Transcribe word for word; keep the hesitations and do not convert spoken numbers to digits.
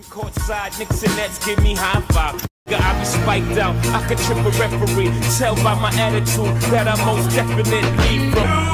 Courtside, Knicks and Nets give me high five. I be spiked out, I could trip a referee. Tell by my attitude that I most definitely from